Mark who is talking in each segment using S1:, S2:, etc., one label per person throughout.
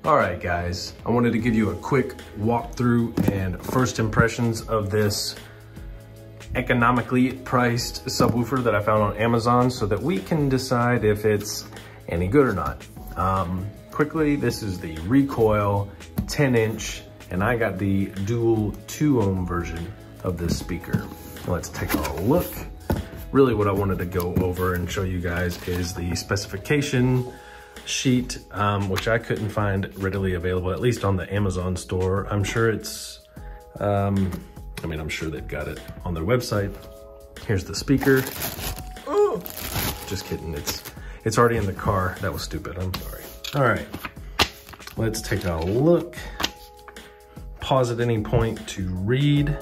S1: All right, guys, I wanted to give you a quick walkthrough and first impressions of this economically priced subwoofer that I found on Amazon so that we can decide if it's any good or not. Quickly, this is the Recoil 10-inch, and I got the dual 2-ohm version of this speaker. Let's take a look. Really what I wanted to go over and show you guys is the specification sheet, which I couldn't find readily available, at least on the Amazon store. I'm sure it's, I'm sure they've got it on their website. Here's the speaker. Oh, just kidding, it's already in the car. That was stupid, I'm sorry. All right, let's take a look. Pause at any point to read.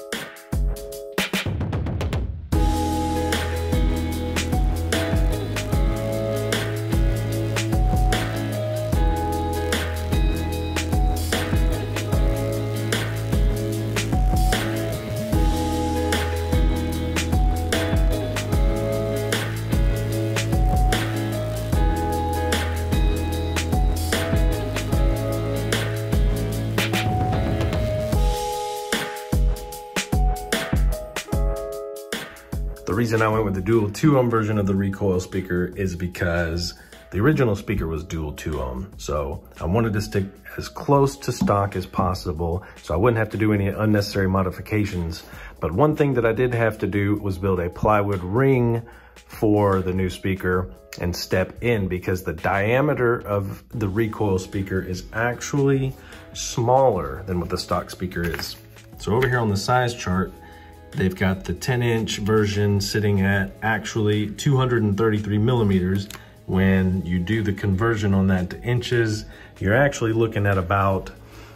S1: The reason I went with the dual 2-ohm version of the Recoil speaker is because the original speaker was dual 2-ohm. So I wanted to stick as close to stock as possible so I wouldn't have to do any unnecessary modifications. But one thing that I did have to do was build a plywood ring for the new speaker and step in, because the diameter of the Recoil speaker is actually smaller than what the stock speaker is. So over here on the size chart, they've got the 10-inch version sitting at actually 233 millimeters. When you do the conversion on that to inches, you're actually looking at about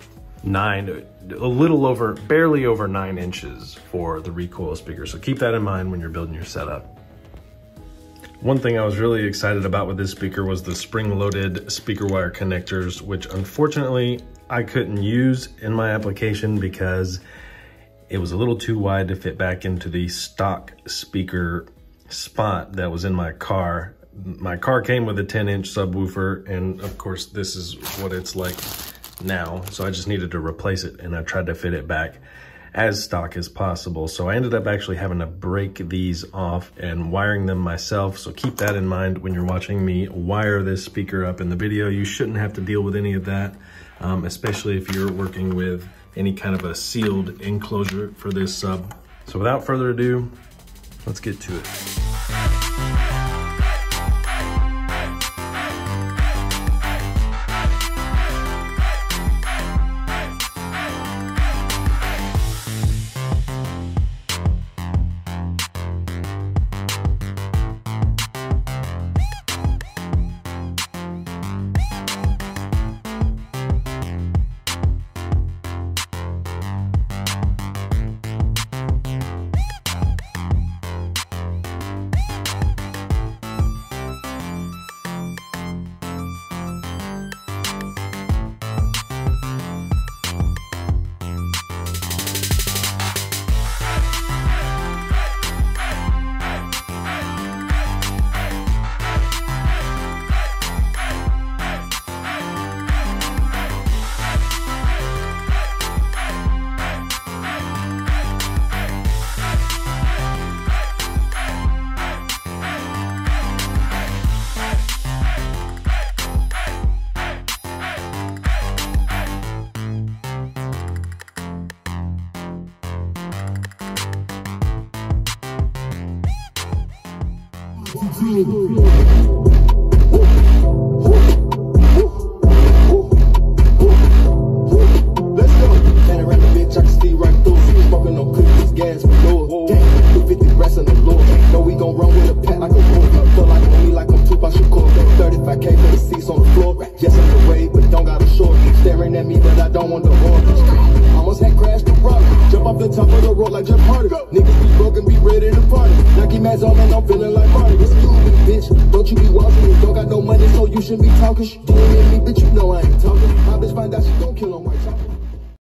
S1: barely over 9 inches for the Recoil speaker. So keep that in mind when you're building your setup. One thing I was really excited about with this speaker was the spring-loaded speaker wire connectors, which unfortunately I couldn't use in my application because it was a little too wide to fit back into the stock speaker spot that was in my car. My car came with a 10-inch subwoofer, and of course this is what it's like now. So I just needed to replace it, and I tried to fit it back as stock as possible. So I ended up actually having to break these off and wiring them myself. So keep that in mind when you're watching me wire this speaker up in the video. You shouldn't have to deal with any of that, especially if you're working with any kind of a sealed enclosure for this sub. So without further ado, let's get to it.
S2: Let's go. And around the bitch, I can see right through. Smoking on cookies, gas, manure. 50 rats on the floor. No, we gon' run with a pack like a wolf. Feel like on me like I'm Tupac Shakur. 35K for the seats on the floor. Yes, I'm the way, but don't got a short. Staring at me, but I don't want the horn. Almost had crashed the rock. Jump off the top of the road like Jeff Hardy. Niggas be broken, be ready to party. Nike mask on and I'm feeling like Marty. It's stupid, bitch. Don't you be walking. Don't got no money, so you shouldn't be talking. Doing me, bitch, you know I ain't talking. My bitch find out she gon' kill on my talking.